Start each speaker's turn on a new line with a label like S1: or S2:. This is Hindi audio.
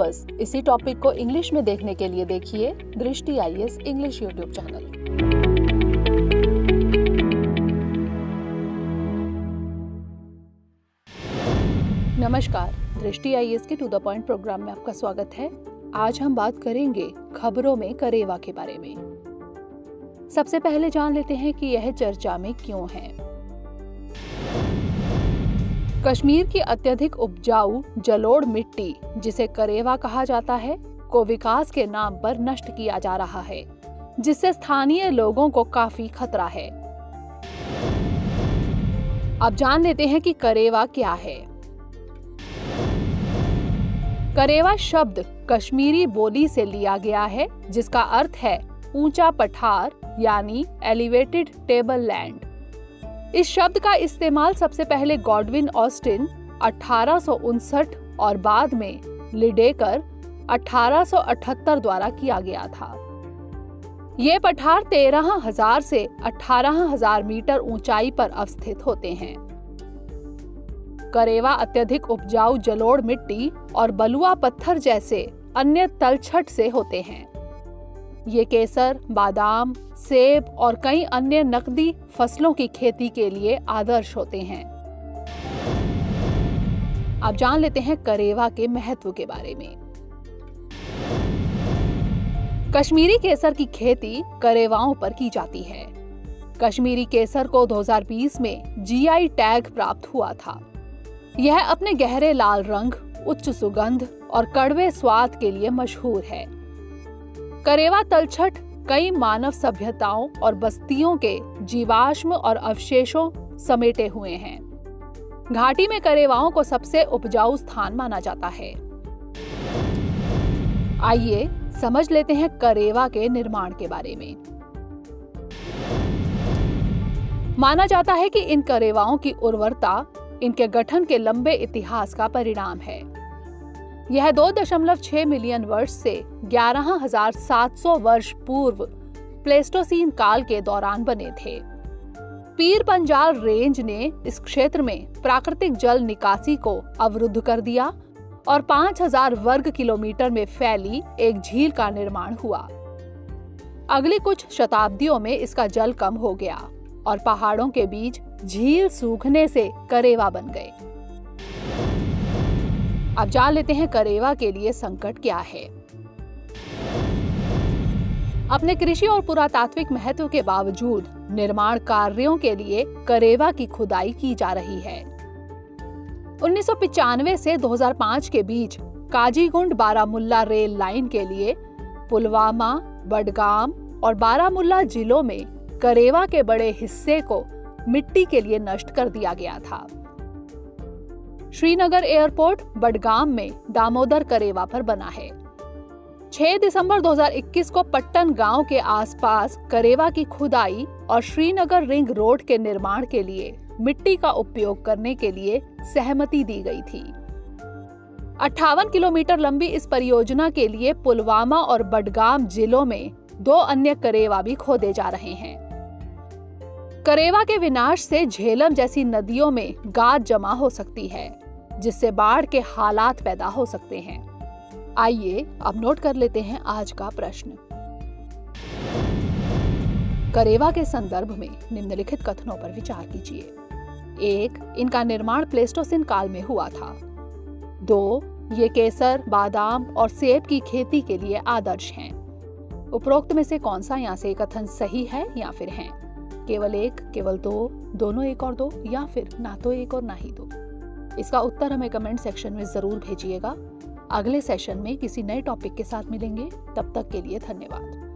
S1: व्यूअर्स, इसी टॉपिक को इंग्लिश में देखने के लिए देखिए दृष्टि आईएएस इंग्लिश यूट्यूब चैनल। नमस्कार, दृष्टि आईएएस के टू द पॉइंट प्रोग्राम में आपका स्वागत है। आज हम बात करेंगे खबरों में करेवा के बारे में। सबसे पहले जान लेते हैं कि यह चर्चा में क्यों है। कश्मीर की अत्यधिक उपजाऊ जलोढ़ मिट्टी, जिसे करेवा कहा जाता है, को विकास के नाम पर नष्ट किया जा रहा है, जिससे स्थानीय लोगों को काफी खतरा है। अब जान लेते हैं कि करेवा क्या है। करेवा शब्द कश्मीरी बोली से लिया गया है, जिसका अर्थ है ऊंचा पठार यानी एलिवेटेड टेबल लैंड। इस शब्द का इस्तेमाल सबसे पहले गॉडविन ऑस्टिन 1859 और बाद में लिडेकर 1878 द्वारा किया गया था। ये पठार 13,000 से 18,000 मीटर ऊंचाई पर अवस्थित होते हैं। करेवा अत्यधिक उपजाऊ जलोढ़ मिट्टी और बलुआ पत्थर जैसे अन्य तलछट से होते हैं। ये केसर, बादाम, सेब और कई अन्य नकदी फसलों की खेती के लिए आदर्श होते हैं। अब जान लेते हैं करेवा के महत्व के बारे में। कश्मीरी केसर की खेती करेवाओं पर की जाती है। कश्मीरी केसर को 2020 में जीआई टैग प्राप्त हुआ था। यह अपने गहरे लाल रंग, उच्च सुगंध और कड़वे स्वाद के लिए मशहूर है। करेवा तलछट कई मानव सभ्यताओं और बस्तियों के जीवाश्म और अवशेषों समेटे हुए हैं। घाटी में करेवाओं को सबसे उपजाऊ स्थान माना जाता है। आइए समझ लेते हैं करेवा के निर्माण के बारे में। माना जाता है कि इन करेवाओं की उर्वरता इनके गठन के लंबे इतिहास का परिणाम है। यह 2.6 मिलियन वर्ष से 11,700 वर्ष पूर्व प्लेस्टोसीन काल के दौरान बने थे। पीर पंजाल रेंज ने इस क्षेत्र में प्राकृतिक जल निकासी को अवरुद्ध कर दिया और 5,000 वर्ग किलोमीटर में फैली एक झील का निर्माण हुआ। अगली कुछ शताब्दियों में इसका जल कम हो गया और पहाड़ों के बीच झील सूखने से करेवा बन गए। अब जान लेते हैं करेवा के लिए संकट क्या है। अपने कृषि और पुरातात्विक महत्व के बावजूद निर्माण कार्यों के लिए करेवा की खुदाई की जा रही है। 1995 से 2005 के बीच काजीगुंड बारामुल्ला रेल लाइन के लिए पुलवामा, बडगाम और बारामुल्ला जिलों में करेवा के बड़े हिस्से को मिट्टी के लिए नष्ट कर दिया गया था। श्रीनगर एयरपोर्ट बडगाम में दामोदर करेवा पर बना है। 6 दिसंबर 2021 को पट्टन गांव के आसपास करेवा की खुदाई और श्रीनगर रिंग रोड के निर्माण के लिए मिट्टी का उपयोग करने के लिए सहमति दी गई थी। 58 किलोमीटर लंबी इस परियोजना के लिए पुलवामा और बडगाम जिलों में 2 अन्य करेवा भी खोदे जा रहे हैं। करेवा के विनाश से झेलम जैसी नदियों में गाद जमा हो सकती है, जिससे बाढ़ के हालात पैदा हो सकते हैं। आइए अब नोट कर लेते हैं आज का प्रश्न। करेवा के संदर्भ में निम्नलिखित कथनों पर विचार कीजिए। 1. इनका निर्माण प्लेस्टोसिन काल में हुआ था। 2. ये केसर, बादाम और सेब की खेती के लिए आदर्श हैं। उपरोक्त में से कौन सा यहाँ से कथन सही है या फिर है? केवल 1, केवल 2, दोनों 1 और 2, या फिर ना तो 1 और ना ही 2? इसका उत्तर हमें कमेंट सेक्शन में जरूर भेजिएगा। अगले सेशन में किसी नए टॉपिक के साथ मिलेंगे। तब तक के लिए धन्यवाद।